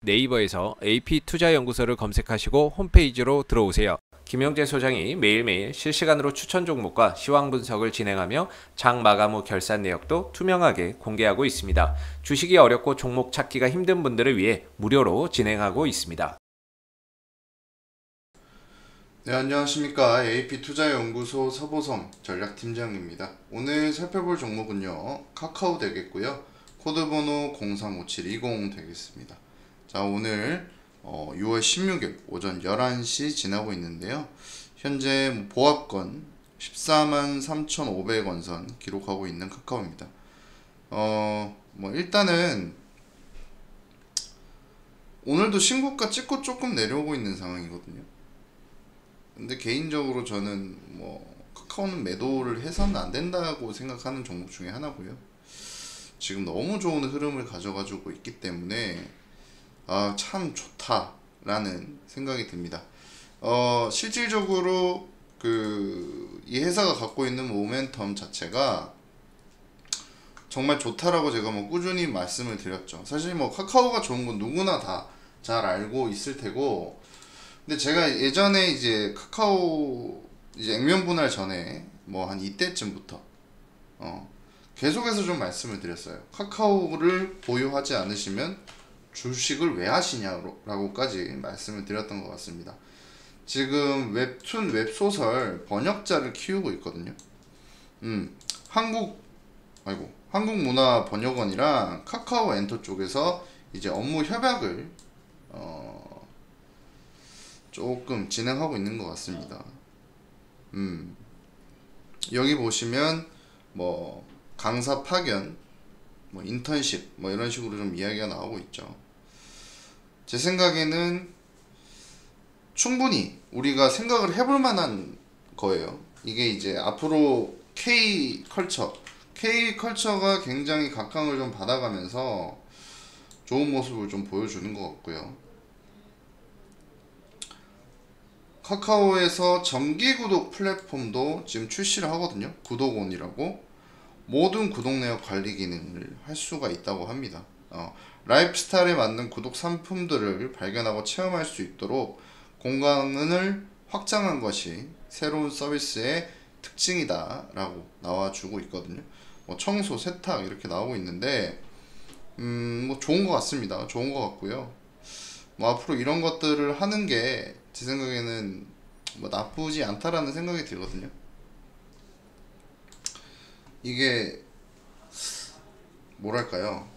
네이버에서 AP투자연구소를 검색하시고 홈페이지로 들어오세요. 김영재 소장이 매일매일 실시간으로 추천 종목과 시황 분석을 진행하며 장 마감 후 결산 내역도 투명하게 공개하고 있습니다. 주식이 어렵고 종목 찾기가 힘든 분들을 위해 무료로 진행하고 있습니다. 네, 안녕하십니까. AP투자연구소 서보성 전략팀장입니다. 오늘 살펴볼 종목은요, 카카오 되겠고요. 코드번호 035720 되겠습니다. 자, 오늘 6월 16일 오전 11시 지나고 있는데요. 현재 보합권 143,500원 선 기록하고 있는 카카오입니다. 일단은 오늘도 신고가 찍고 조금 내려오고 있는 상황이거든요. 근데 개인적으로 저는 카카오는 매도를 해서는 안 된다고 생각하는 종목 중에 하나고요. 지금 너무 좋은 흐름을 가져가지고 있기 때문에 참 좋다라는 생각이 듭니다. 실질적으로 이 회사가 갖고 있는 모멘텀 자체가 정말 좋다라고 제가 꾸준히 말씀을 드렸죠. 사실 카카오가 좋은 건 누구나 다 잘 알고 있을 테고, 근데 제가 예전에 이제 카카오 이제 액면 분할 전에 한 이때쯤부터 계속해서 좀 말씀을 드렸어요. 카카오를 보유하지 않으시면 주식을 왜 하시냐라고까지 말씀을 드렸던 것 같습니다. 지금 웹툰 웹소설 번역자를 키우고 있거든요. 한국문화번역원이랑 카카오 엔터 쪽에서 이제 업무 협약을 조금 진행하고 있는 것 같습니다. 여기 보시면 강사 파견, 인턴십 이런 식으로 좀 이야기가 나오고 있죠. 제 생각에는 충분히 우리가 생각을 해볼 만한 거예요. 이게 이제 앞으로 K컬처가 굉장히 각광을 좀 받아가면서 좋은 모습을 좀 보여주는 것 같고요. 카카오에서 정기구독 플랫폼도 지금 출시를 하거든요. 구독온이라고 모든 구독 내역 관리 기능을 할 수가 있다고 합니다. 라이프스타일에 맞는 구독 상품들을 발견하고 체험할 수 있도록 공간을 확장한 것이 새로운 서비스의 특징이다 라고 나와주고 있거든요. 청소, 세탁 이렇게 나오고 있는데 좋은 것 같습니다. 좋은 것 같고요. 앞으로 이런 것들을 하는 게 제 생각에는 나쁘지 않다라는 생각이 들거든요. 이게 뭐랄까요,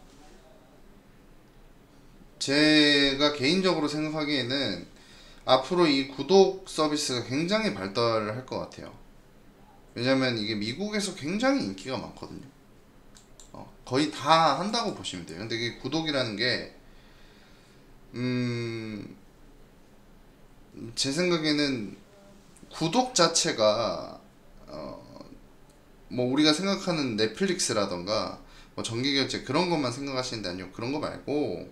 제가 개인적으로 생각하기에는 앞으로 이 구독 서비스가 굉장히 발달을 할 것 같아요. 왜냐면 이게 미국에서 굉장히 인기가 많거든요. 거의 다 한다고 보시면 돼요. 근데 이게 구독이라는 게 제 생각에는 구독 자체가 우리가 생각하는 넷플릭스라던가 정기결제 그런 것만 생각하시는데 아니요, 그런 거 말고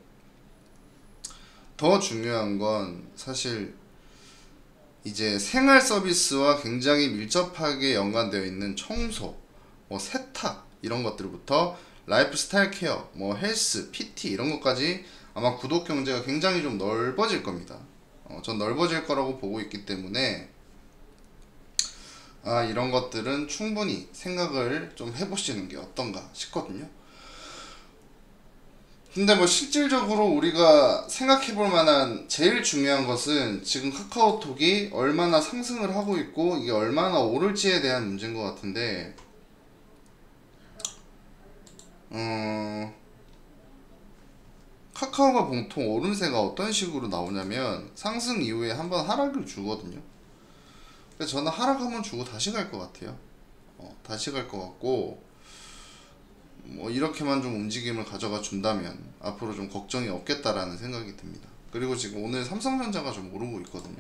더 중요한 건 사실 이제 생활 서비스와 굉장히 밀접하게 연관되어 있는 청소, 세탁 이런 것들부터 라이프 스타일 케어, 헬스, PT 이런 것까지 아마 구독 경제가 굉장히 좀 넓어질 겁니다. 전 넓어질 거라고 보고 있기 때문에 이런 것들은 충분히 생각을 좀 해보시는 게 어떤가 싶거든요. 근데 실질적으로 우리가 생각해볼 만한 제일 중요한 것은 지금 카카오톡이 얼마나 상승을 하고 있고 이게 얼마나 오를지에 대한 문제인 것 같은데, 카카오가 보통 오름세가 어떤 식으로 나오냐면 상승 이후에 한번 하락을 주거든요. 근데 저는 하락 한번 주고 다시 갈 것 같아요. 다시 갈 것 같고, 이렇게만 좀 움직임을 가져가 준다면 앞으로 좀 걱정이 없겠다라는 생각이 듭니다. 그리고 지금 오늘 삼성전자가 좀 오르고 있거든요.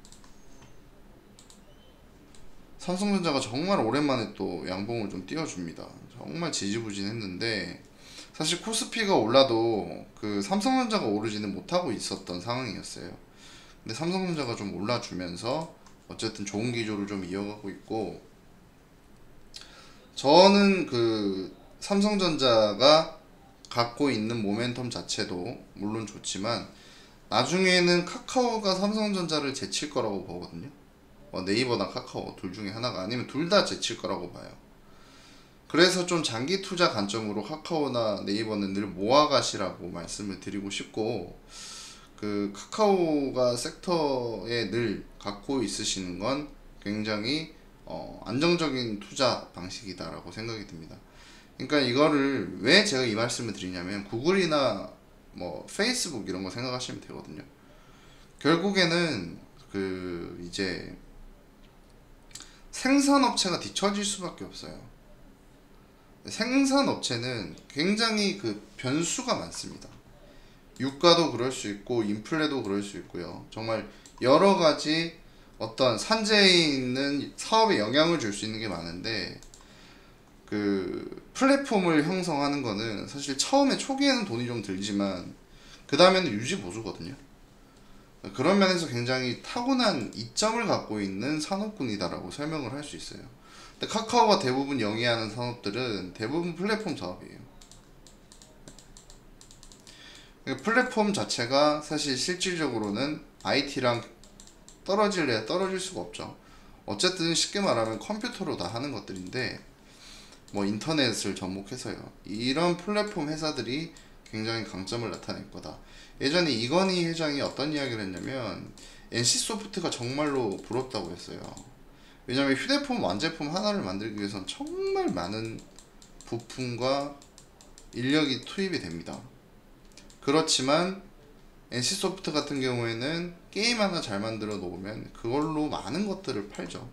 삼성전자가 정말 오랜만에 또 양봉을 좀 띄워줍니다. 정말 지지부진했는데 사실 코스피가 올라도 삼성전자가 오르지는 못하고 있었던 상황이었어요. 근데 삼성전자가 좀 올라주면서 어쨌든 좋은 기조를 좀 이어가고 있고, 저는 삼성전자가 갖고 있는 모멘텀 자체도 물론 좋지만 나중에는 카카오가 삼성전자를 제칠 거라고 보거든요. 네이버나 카카오 둘 중에 하나가 아니면 둘 다 제칠 거라고 봐요. 그래서 좀 장기 투자 관점으로 카카오나 네이버는 늘 모아가시라고 말씀을 드리고 싶고, 그 카카오가 섹터에 늘 갖고 있으시는 건 굉장히 안정적인 투자 방식이다라고 생각이 듭니다. 그러니까 이거를 왜 제가 이 말씀을 드리냐면 구글이나 뭐 페이스북 이런 거 생각하시면 되거든요. 결국에는 그 이제 생산업체가 뒤처질 수밖에 없어요. 생산업체는 굉장히 그 변수가 많습니다. 유가도 그럴 수 있고 인플레도 그럴 수 있고요. 정말 여러 가지 어떤 산재에 있는 사업에 영향을 줄 수 있는 게 많은데, 그 플랫폼을 형성하는 거는 사실 처음에 초기에는 돈이 좀 들지만 그 다음에는 유지 보수거든요. 그런 면에서 굉장히 타고난 이점을 갖고 있는 산업군이다라고 설명을 할 수 있어요. 근데 카카오가 대부분 영위하는 산업들은 대부분 플랫폼 사업이에요. 플랫폼 자체가 사실 실질적으로는 IT랑 떨어질래야 떨어질 수가 없죠. 어쨌든 쉽게 말하면 컴퓨터로 다 하는 것들인데, 뭐 인터넷을 접목해서요. 이런 플랫폼 회사들이 굉장히 강점을 나타낼 거다. 예전에 이건희 회장이 어떤 이야기를 했냐면 NC소프트가 정말로 부럽다고 했어요. 왜냐면 휴대폰 완제품 하나를 만들기 위해서는 정말 많은 부품과 인력이 투입이 됩니다. 그렇지만 NC소프트 같은 경우에는 게임 하나 잘 만들어 놓으면 그걸로 많은 것들을 팔죠.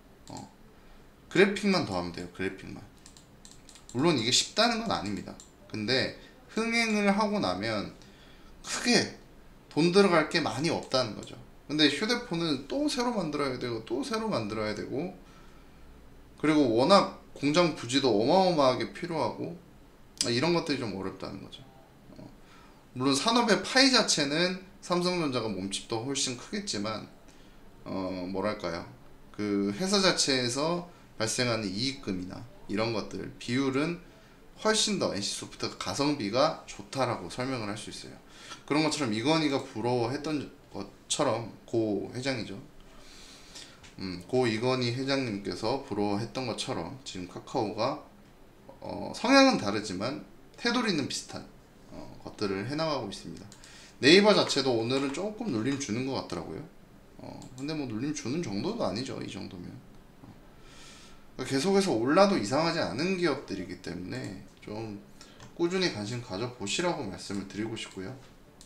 그래픽만 더하면 돼요. 그래픽만. 물론 이게 쉽다는 건 아닙니다. 근데 흥행을 하고 나면 크게 돈 들어갈 게 많이 없다는 거죠. 근데 휴대폰은 또 새로 만들어야 되고 또 새로 만들어야 되고, 그리고 워낙 공장 부지도 어마어마하게 필요하고 이런 것들이 좀 어렵다는 거죠. 물론 산업의 파이 자체는 삼성전자가 몸집도 훨씬 크겠지만 뭐랄까요, 그 회사 자체에서 발생하는 이익금이나 이런 것들 비율은 훨씬 더 NC소프트가 가성비가 좋다라고 설명을 할 수 있어요. 그런 것처럼 이건희가 부러워했던 것처럼 고 회장이죠. 고 이건희 회장님께서 부러워했던 것처럼 지금 카카오가 성향은 다르지만 테두리는 비슷한 것들을 해나가고 있습니다. 네이버 자체도 오늘은 조금 눌림 주는 것 같더라고요. 근데 뭐 눌림 주는 정도도 아니죠. 이 정도면 계속해서 올라도 이상하지 않은 기업들이기 때문에 좀 꾸준히 관심 가져보시라고 말씀을 드리고 싶고요.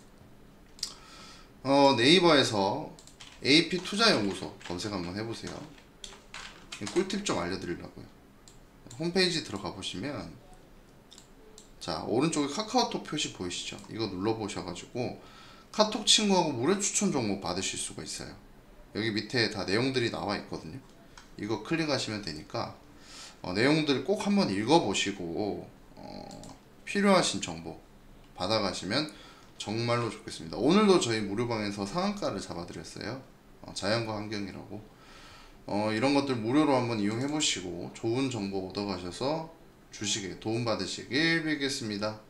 네이버에서 AP투자연구소 검색 한번 해보세요. 꿀팁 좀 알려드리려고요. 홈페이지 들어가 보시면, 자 오른쪽에 카카오톡 표시 보이시죠? 이거 눌러보셔가지고 카톡 친구하고 무료 추천 종목 받으실 수가 있어요. 여기 밑에 다 내용들이 나와 있거든요. 이거 클릭하시면 되니까 내용들을 꼭 한번 읽어보시고 필요하신 정보 받아가시면 정말로 좋겠습니다. 오늘도 저희 무료방에서 상한가를 잡아드렸어요. 자연과 환경이라고. 이런 것들 무료로 한번 이용해보시고 좋은 정보 얻어가셔서 주식에 도움받으시길 빌겠습니다.